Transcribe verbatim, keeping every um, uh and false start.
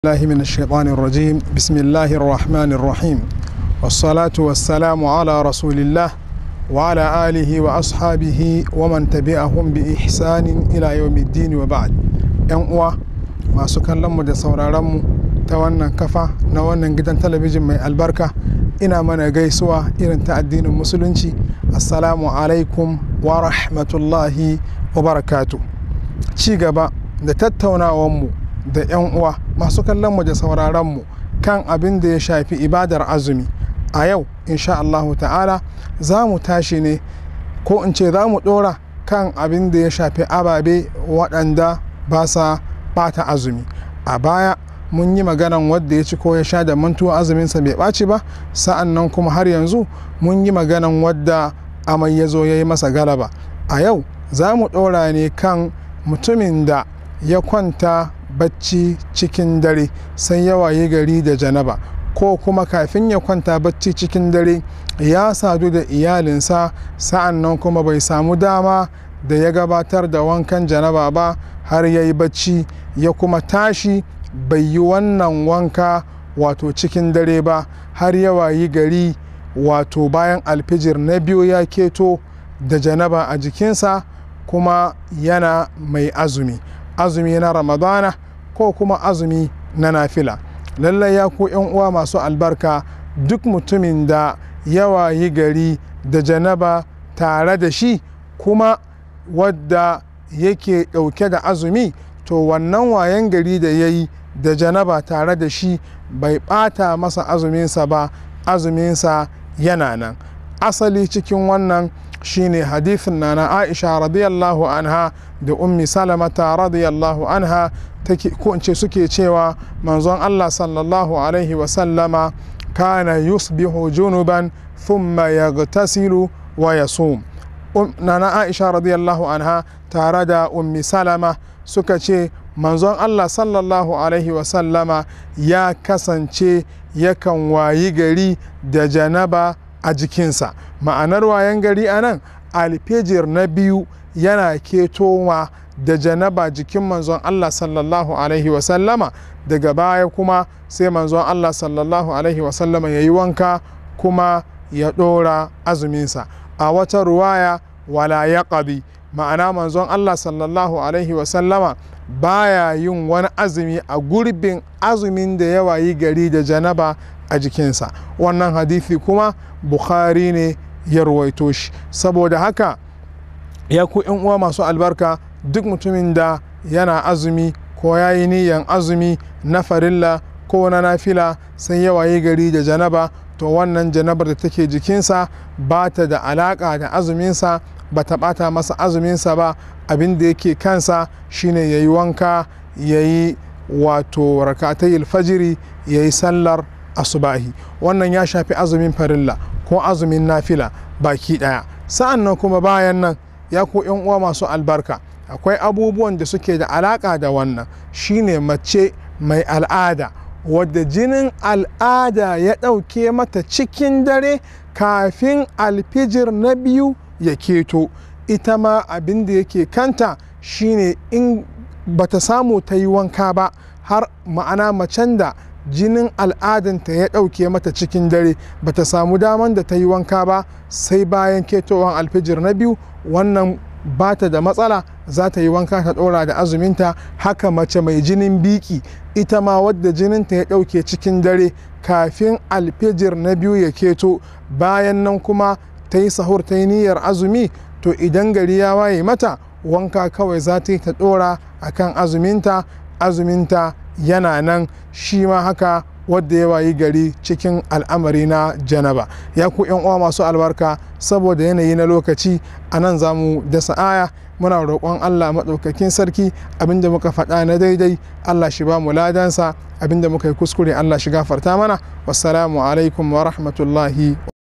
الله من الشيطان الرجيم. بسم الله الرحمن الرحيم، والصلاة والسلام على رسول الله وعلى آله وأصحابه ومن تبعهم بإحسان إلى يوم الدين وبعد. ينقوى ما سكن لهم دا سورارمو توانا كفا نوانا جدا تلفزيون من البركة إنا من جيسوا إلى الدين المسلمين. السلام عليكم ورحمة الله وبركاته. شيغبا da tattaunawanmu da 'yan uwa masu kallon mu da sauraron mu kan abin da ya shafi ibadar azumi. A yau insha Allahu ta'ala za mu tashi ne ko in ce za mu dora kan abin da ya shafi ababe waɗanda ba sa bata azumi. A baya mun yi maganan wadda ya ci ko ya sha da mantuwa azuminsa bai ɓaci ba, sa'an nan kuma har yanzu mun yi maganan wadda amai ya zo ya yi masa galaba. A yau za mu ɗora ne kan mutumin da ya kwanta bacci cikin dare sai ya waye gari da janaba, ko kuma kafin ya kwanta bacci cikin dare ya sadu da iyalinsa sa'an nan kuma bai samu dama da ya gabatar da wankan janaba ba har ya yi bacci, ya kuma tashi bai yi wannan wanka wato cikin dare ba har ya wayi gari wato bayan alfijir na biyu ya keto da janaba a jikinsa kuma yana mai azumi azumi na ramadana ko kuma azumi na nafila. Lallai ya ku yan uwa masu albarka, duk mutumin da ya wayi gari da janaba tare da shi kuma wadda yake ɗauke da azumi, to wannan wayan gari da ya yi da janaba tare da shi bai ɓata masa azuminsa ba, azuminsa yana nan. Asali cikin wannan shine hadithin nana Aisha radiyallahu anha da ummi Salamata radiyallahu anha take ko in ce suke cewa manzon Allah sallallahu alaihi wa sallama kana yusbihu junuban thumma yaghtasilu wa yasum. Um, nana Aisha radiyallahu anha tare da ummi Salama suka ce manzon Allah sallallahu alaihi wa sallama ya kasance yakan wayi gari da janaba a jikinsa. Ma'anar wayan gari a nan, alfijir na biyu yana ketowa da janaba jikin manzon Allah sallallahu alaihi wasallama, daga baya kuma sai manzon Allah sallallahu alaihi wasallama ya yi wanka kuma ya ɗora azuminsa. A wata ruwaya wala ya ƙabi, ma'ana manzon Allah sallallahu alaihi wasallama baya yin wani azumi a gurbin azumin da ya wayi gari da janaba a jikinsa. Wannan hadithi kuma Bukhari ne ya ruwaito shi. Saboda haka ya ku yan uwa masu albarka, duk mutumin da yana azumi ko ya yi niyan azumi na farilla ko na nafila sai ya wayi gari da janaba, to wannan janabar da take jikinsa ba ta da alaka da azuminsa, ba ta bata masa azuminsa ba. Abin da yake kansa shine ya yi wanka, ya yi wato rakatayil fajiri, ya yi sallar asubahi. Wannan ya shafi azumin farilla ko azumin nafila baki daya. Sa'an nan kuma bayan nan ya ku yan uwa masu albarka, akwai abubuwan da suke da alaka da wannan, shine mace mai al'ada wadda jinin al'ada ya ɗauke mata cikin dare kafin alfijir na biyu ya keto. Ita ma abin da yake kanta shine in bata samu ta yi wanka ba, har ma'ana macen da jinin al'adanta ya ɗauke mata cikin dare bata samu daman da ta yi wanka ba sai bayan ketowar alfijir na biyu, wannan bata da matsala, za ta yi wanka ta ɗora da azuminta. Haka mace mai jinin biki, ita ma wadda jininta ya ɗauke cikin dare kafin alfijir na biyu ya keto, bayan nan kuma ta yi sahur ta yi niyyar azumi, to idan gari ya waye mata wanka kawai za ta yi ta ɗora akan azuminta, azuminta yana nan. Shi ma haka wadda ya wayi gari cikin al'amari na janaba. Ya ku yan uwa masu albarka, saboda yanayi na lokaci a nan za mu dasa aya. Muna roƙon Allah maɗaukakin sarki abinda muka faɗa na daidai Allah shi ba mu ladansa, abinda muka yi kuskure Allah shi gafarta mana. Wassalamu alaikum wa rahmatullahi.